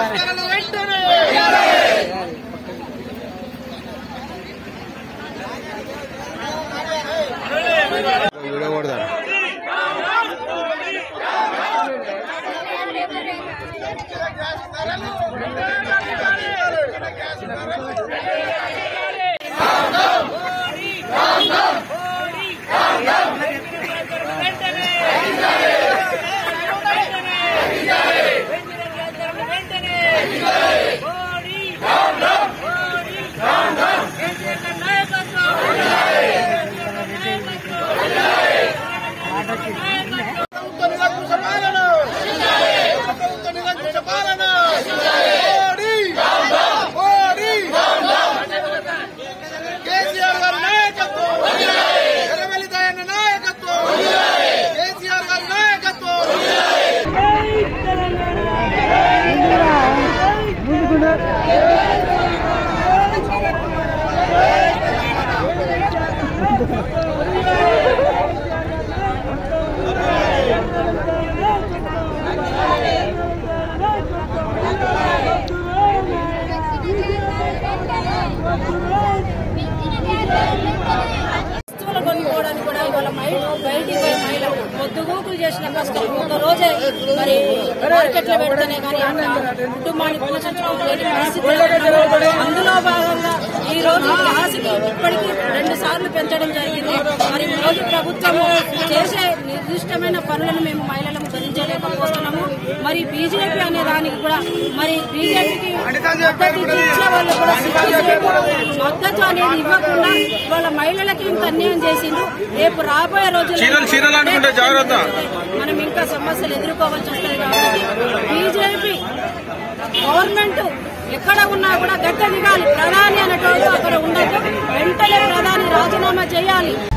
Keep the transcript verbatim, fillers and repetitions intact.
పొద్దుగూకులు చేసిన కష్టం ఒక రోజే మరి మార్కెట్ లో పెడితేనే కానీ కుటుంబాన్ని పోషించుకోలేని పరిస్థితి. అందులో భాగంగా ఈ రోజు గ్యాస్కి ఇప్పటికీ రెండు సార్లు పెంచడం జరిగింది. మరి రోజు ప్రభుత్వం చేసే నిర్దిష్టమైన పనులను మేము మహిళలను భరించలేకపోతున్నాము. మరి బీజేపీ అనే దానికి కూడా మరి బీజేపీకి మద్దతు ఇచ్చే వాళ్ళు కూడా మద్దతు అనేది ఇవ్వకుండా వాళ్ళ మహిళలకి ఇంత అన్యాయం చేసిండ్రు. రేపు రాబోయే రోజుల్లో మనం ఇంకా సమస్యలు ఎదుర్కోవాల్సి వస్తుంది. కాబట్టి బీజేపీ గవర్నమెంట్ ఎక్కడ ఉన్నా కూడా గద్దె దిగాలి. ప్రధాని అనేటోళ్ళు అక్కడ ఉండదు. వెంటనే ప్రధాని రాజీనామా చేయాలి.